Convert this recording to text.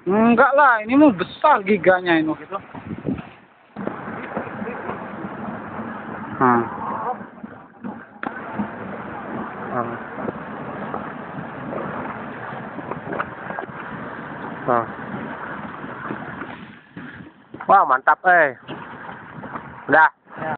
Enggak lah, ini mau besar giganya ini gitu. Hmm. Hmm. Hmm. Wah, mantap, Udah.